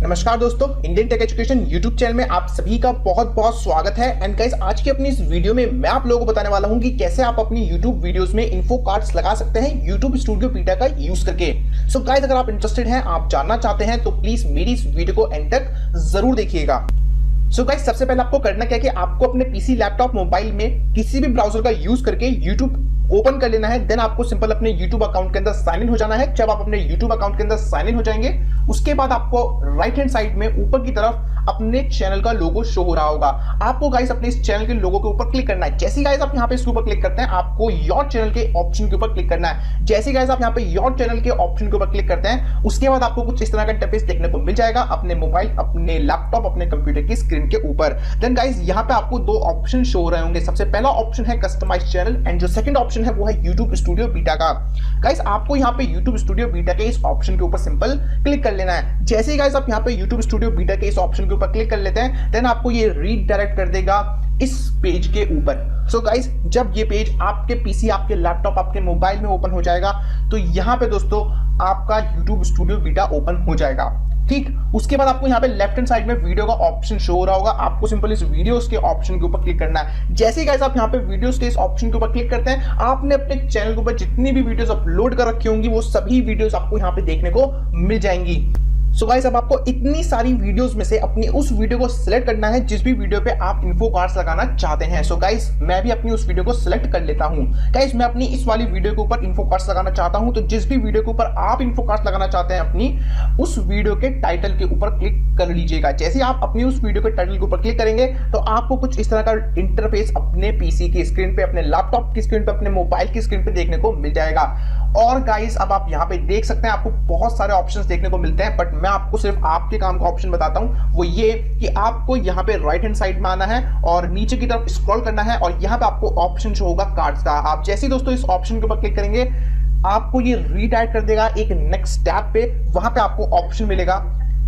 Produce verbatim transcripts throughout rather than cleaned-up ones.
नमस्कार दोस्तों, Indian tech education YouTube channel में आप सभी का बहुत बहुत स्वागत है। एंड गाइस, आज की अपनी इस वीडियो में मैं आप लोगों को बताने वाला हूं कि कैसे आप अपनी यूट्यूब वीडियोस में इन्फो कार्ड्स लगा सकते हैं यूट्यूब स्टूडियो बीटा का यूज करके। सो गाइस, अगर आप इंटरेस्टेड हैं, आप जानना चाहते हैं, तो प्लीज मेरी इस वीडियो को एंड तक जरूर देखिएगा। सो so गाइस, सबसे पहले आपको करना क्या है कि आपको अपने पीसी, लैपटॉप, मोबाइल में किसी भी ब्राउजर का यूज करके यूट्यूब ओपन कर लेना है। देन आपको सिंपल अपने YouTube अकाउंट के अंदर साइन इन हो जाना है। जब आप अपने YouTube अकाउंट के अंदर साइन इन हो जाएंगे, उसके बाद आपको राइट हैंड साइड में ऊपर की तरफ अपने चैनल का लोगो शो हो रहा होगा। आपको गाइस अपने इस चैनल के लोगो के ऊपर क्लिक करना है। जैसे गाइस आप यहाँ पे इसके ऊपर क्लिक करते हैं, आपको योर चैनल के ऑप्शन के ऊपर क्लिक करना है। जैसे गाइस आप यहाँ पे योर चैनल के ऑप्शन के ऊपर क्लिक करते हैं, उसके बाद आपको कुछ इस तरह का इंटरफेस देखने को मिल जाएगा अपने मोबाइल, अपने लैपटॉप, अपने कंप्यूटर की स्क्रीन के ऊपर। देन गाइस, यहाँ पे आपको दो ऑप्शन शो हो रहे होंगे। सबसे पहला ऑप्शन है कस्टमाइज चैनल एंड जो सेकंड ऑप्शन है वो है यूट्यूब स्टूडियो बीटा का। गाइस, आपको यहाँ पे यूट्यूब स्टूडियो बीटा के इस ऑप्शन के ऊपर सिंपल क्लिक कर लेना है। जैसे ही गाइस आप यहाँ पे यूट्यूब स्टूडियो बीटा के इस ऑप्शन के ऊपर क्लिक कर लेते हैं, देन आपको ये रीडायरेक्ट कर देगा इस पेज के ऊपर। सो गाइस, जब ये पेज आपके पीसी, आपके लैपटॉप, आपके मोबाइल में ओपन हो जाएगा, तो यहाँ पे दोस्तों आपका यूट्यूब स्टूडियो बीटा ओपन हो जाएगा। ठीक, उसके बाद आपको यहाँ पे लेफ्ट हैंड साइड में वीडियो का ऑप्शन शो हो रहा होगा। आपको सिंपल इस वीडियोस के ऑप्शन के ऊपर क्लिक करना है। जैसे ही गाइस आप यहाँ पे वीडियोस के इस ऑप्शन के ऊपर क्लिक करते हैं, आपने अपने चैनल के ऊपर जितनी भी वीडियोस अपलोड कर रखी होंगी, वो सभी वीडियोस आपको यहाँ पे देखने को मिल जाएंगी। सो गाइस, अब आपको इतनी सारी वीडियोस में से अपनी उस वीडियो को सिलेक्ट करना है जिस भी वीडियो पे आप इन्फो कार्ड्स लगाना चाहते हैं। सो गाइस, मैं भी अपनी उस वीडियो को सिलेक्ट कर लेता हूं। गाइस, मैं अपनी इस वाली वीडियो के ऊपर इन्फो कार्ड्स लगाना चाहता हूं। तो जिस भी वीडियो के ऊपर आप इन्फो कार्ड्स लगाना चाहते हैं, अपनी उस वीडियो के टाइटल के ऊपर क्लिक कर लीजिएगा। जैसे आप अपनी उस वीडियो के टाइटल के ऊपर क्लिक करेंगे, तो आपको कुछ इस तरह का इंटरफेस अपने पीसी की स्क्रीन पे, अपने लैपटॉप की स्क्रीन पे, अपने मोबाइल की स्क्रीन पे देखने को मिल जाएगा। और गाइस, अब आप यहाँ पे देख सकते हैं, आपको बहुत सारे ऑप्शंस देखने को मिलते हैं, बट मैं आपको सिर्फ आपके काम का ऑप्शन बताता हूं। वो ये कि आपको यहाँ पे राइट हैंड साइड में आना है और नीचे की तरफ स्क्रॉल करना है, और यहाँ पे आपको ऑप्शन शो होगा कार्ड्स का। आप जैसे ही दोस्तों इस ऑप्शन के ऊपर क्लिक करेंगे, आपको ये रीडायरेक्ट कर देगा एक नेक्स्ट टैब पे। वहां पे आपको ऑप्शन मिलेगा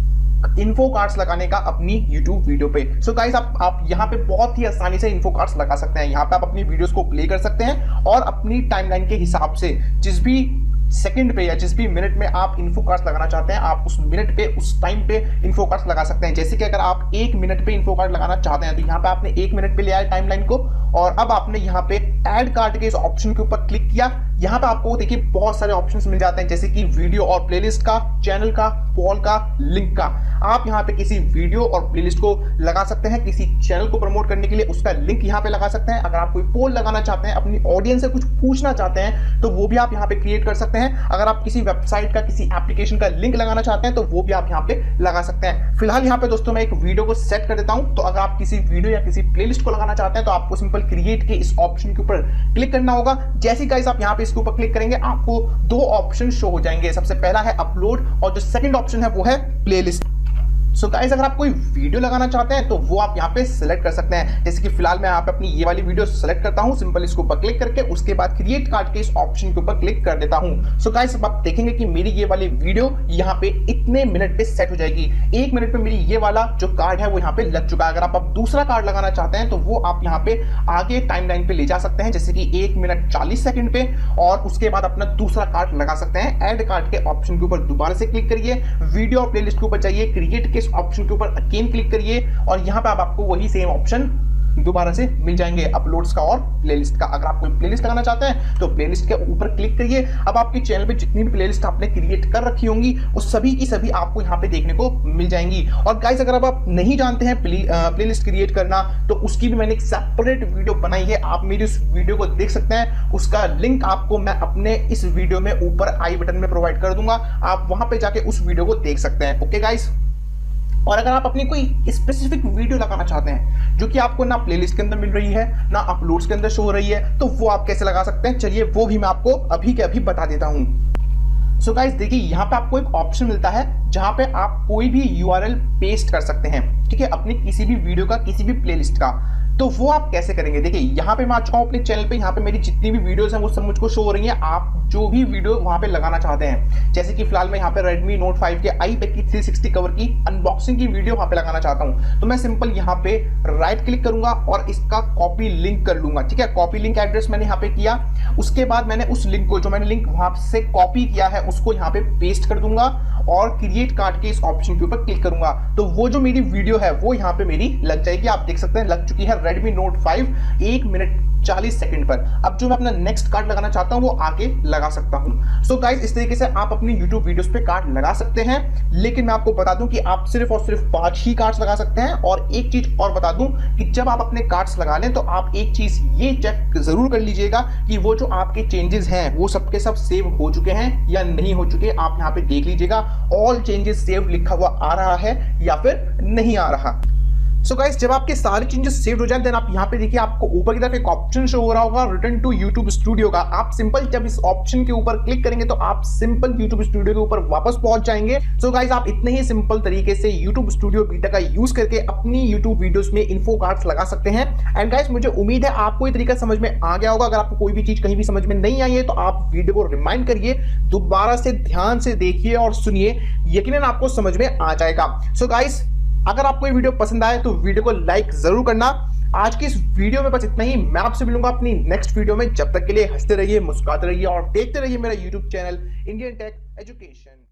इन्फो कार्ड्स लगाने का अपनी यूट्यूब वीडियो पे। सो गाइस, आप आप यहाँ पे बहुत ही आसानी से इन्फो कार्ड्स लगा सकते हैं। यहाँ पे आप अपनी वीडियोस को प्ले कर सकते हैं और अपनी टाइमलाइन के हिसाब से जिस भी सेकंड पे या जिस भी मिनट में आप इन्फो कार्ड्स लगाना चाहते हैं, आप उस मिनट पे, उस टाइम पे इन्फो कार्ड्स लगा सकते हैं। जैसे कि अगर आप एक मिनट पे इन्फो कार्ड लगाना चाहते हैं, तो यहाँ पे आपने एक मिनट पे लिया है टाइमलाइन को, और अब आपने यहाँ पे ऐड कार्ड के इस ऑप्शन के ऊपर क्लिक किया। यहाँ पे आपको देखिए बहुत सारे ऑप्शंस मिल जाते हैं, जैसे कि वीडियो और प्लेलिस्ट का, चैनल का, पोल का, लिंक का। आप यहाँ पे किसी वीडियो और प्लेलिस्ट को लगा सकते हैं, किसी चैनल को प्रमोट करने के लिए उसका लिंक यहाँ पे लगा सकते हैं। अगर आप कोई पोल लगाना चाहते हैं, अपनी ऑडियंस से कुछ पूछना चाहते हैं, तो वो भी आप यहाँ पे क्रिएट कर सकते हैं। अगर आप किसी वेबसाइट का, किसी एप्लीकेशन का लिंक लगाना चाहते हैं, तो वो भी आप यहाँ पे लगा सकते हैं। फिलहाल यहाँ पे दोस्तों मैं एक वीडियो को सेट कर देता हूँ। तो अगर आप किसी वीडियो या किसी प्लेलिस्ट को लगाना चाहते हैं, तो आपको सिंपल क्रिएट के इस ऑप्शन के ऊपर क्लिक करना होगा। जैसे गाइस आप यहाँ पे इसके ऊपर क्लिक करेंगे, आपको दो ऑप्शन शो हो जाएंगे। सबसे पहला है अपलोड और जो सेकंड ऑप्शन है वो है प्लेलिस्ट। सो गाइस, अगर आप कोई वीडियो लगाना चाहते हैं, तो वो आप यहाँ पे सिलेक्ट कर सकते हैं। जैसे कि फिलहाल मैं यहाँ पे अपनी ये वाली वीडियो सिलेक्ट करता हूँ, सिंपल इसके ऊपर क्लिक करके उसके बाद क्रिएट कार्ड के इस ऑप्शन के ऊपर क्लिक कर देता हूँ। सो गाइस, अब आप देखेंगे कि मेरी ये वाली वीडियो यहाँ पे इतने मिनट पे सेट हो जाएगी। एक मिनट पे मेरी ये वाला जो कार्ड है वो यहाँ पे लग चुका है। अगर आप अब दूसरा कार्ड लगाना चाहते हैं, तो वो आप यहाँ पे आगे टाइमलाइन पे ले जा सकते हैं, जैसे कि एक मिनट चालीस सेकंड पे, और उसके बाद अपना दूसरा कार्ड लगा सकते हैं। ऐड कार्ड के ऑप्शन के ऊपर दोबारा से क्लिक करिए, वीडियो और प्लेलिस्ट के ऊपर जाइए, क्रिएट के इस ऑप्शन के ऊपर अगेन क्लिक करिए, और यहां पे आप आपको वही सेम ऑप्शन दोबारा से मिल जाएंगे, अपलोड्स का और प्लेलिस्ट का। अगर आप कोई प्लेलिस्ट लगाना चाहते हैं, तो प्लेलिस्ट के ऊपर क्लिक करिए। अब आपके चैनल पे जितनी भी प्लेलिस्ट आपने क्रिएट कर रखी होंगी, वो सभी की सभी आपको यहाँ पे देखने को मिल जाएंगी। और गाइस, अगर आप नहीं जानते हैं प्ले, प्लेलिस्ट क्रिएट करना, तो उसकी भी मैंने एक सेपरेट वीडियो बनाई है। आप मेरी उस वीडियो को देख सकते हैं। उसका लिंक आपको मैं अपने इस वीडियो में ऊपर आई बटन में प्रोवाइड कर दूंगा। आप वहां पे जाके उस वीडियो को देख सकते हैं। ओके गाइस, और अगर आप अपनी कोई स्पेसिफिक वीडियो लगाना चाहते हैं जो कि आपको ना प्लेलिस्ट के अंदर मिल रही है, ना अपलोड्स के अंदर शो हो रही है, तो वो आप कैसे लगा सकते हैं, चलिए वो भी मैं आपको अभी के अभी बता देता हूं। सो गाइस, देखिए यहाँ पे आपको एक ऑप्शन मिलता है जहां पे आप कोई भी यूआरएल पेस्ट कर सकते हैं, ठीक है, अपनी किसी भी वीडियो का, किसी भी प्लेलिस्ट का। तो वो आप कैसे करेंगे, देखिए यहाँ पे मैं आ चुका हूँ अपने चैनल पे। यहाँ पे मेरी जितनी भी वीडियोस हैं वो सब मुझको शो हो रही हैं। आप जो भी वीडियो वहां पे लगाना चाहते हैं। जैसे कि फिलहाल मैं यहाँ पे Redmi Note फाइव के आई पैक की थ्री सिक्सटी कवर की अनबॉक्सिंग की वीडियो वहां पे लगाना चाहता हूं, तो मैं सिंपल यहाँ पे राइट क्लिक करूंगा और इसका कॉपी लिंक कर लूंगा। ठीक है, कॉपी लिंक एड्रेस मैंने यहाँ पे किया। उसके बाद मैंने उस लिंक को, जो मैंने लिंक वहां से कॉपी किया है, उसको यहाँ पे पेस्ट कर दूंगा और क्रिएट कार्ड के इस ऑप्शन के ऊपर क्लिक करूंगा। तो वो जो मेरी वीडियो है वो यहाँ पे मेरी लग जाएगी। आप देख सकते हैं लग चुकी है Redmi Note फाइव एक मिनट चालीस सेकंड पर। अब जो मैं अपना नेक्स्ट कार्ड लगाना चाहता हूं वो आगे लगा सकता हूं। सो गाइस, इस तरीके से आप अपनी YouTube वीडियोस पे कार्ड लगा सकते हैं, लेकिन मैं आपको बता दूं कि आप सिर्फ और सिर्फ पांच ही कार्ड्स लगा सकते हैं। और एक चीज और बता दूं कि जब आप अपने कार्ड्स लगा लें तो आप एक चीज ये चेक जरूर कर लीजिएगा कि वो जो आपके चेंजेस हैं वो सबके सब सेव हो चुके हैं या नहीं हो चुके। आप यहाँ पे देख लीजिएगा, ऑल चेंजेस सेव लिखा हुआ आ रहा है या फिर नहीं आ रहा। सो so गाइस, जब आपके सारे चेंजेस सेव हो जाए देन आप यहाँ पे देखिए, आपको ऊपर की तरफ एक ऑप्शन शो हो रहा होगा रिटर्न टू यूट्यूब स्टूडियो का। आप सिंपल जब इस ऑप्शन के ऊपर क्लिक करेंगे तो आप सिंपल यूट्यूब स्टूडियो के ऊपर वापस पहुंच जाएंगे। सो so गाइस, आप इतने ही सिंपल तरीके से यूट्यूब स्टूडियो बीटा का यूज करके अपनी यूट्यूब वीडियोस में इन्फो कार्ड्स लगा सकते हैं। एंड गाइस, मुझे उम्मीद है आपको ये तरीका समझ में आ गया होगा। अगर आपको कोई भी चीज कहीं भी समझ में नहीं आई है तो आप वीडियो को रिमाइंड करिए, दोबारा से ध्यान से देखिए और सुनिए, यकीनन आपको समझ में आ जाएगा। सो so गाइस, अगर आपको ये वीडियो पसंद आए तो वीडियो को लाइक जरूर करना। आज की इस वीडियो में बस इतना ही। मैं आपसे मिलूंगा अपनी नेक्स्ट वीडियो में। जब तक के लिए हंसते रहिए, मुस्कुराते रहिए और देखते रहिए मेरा YouTube channel Indian tech education.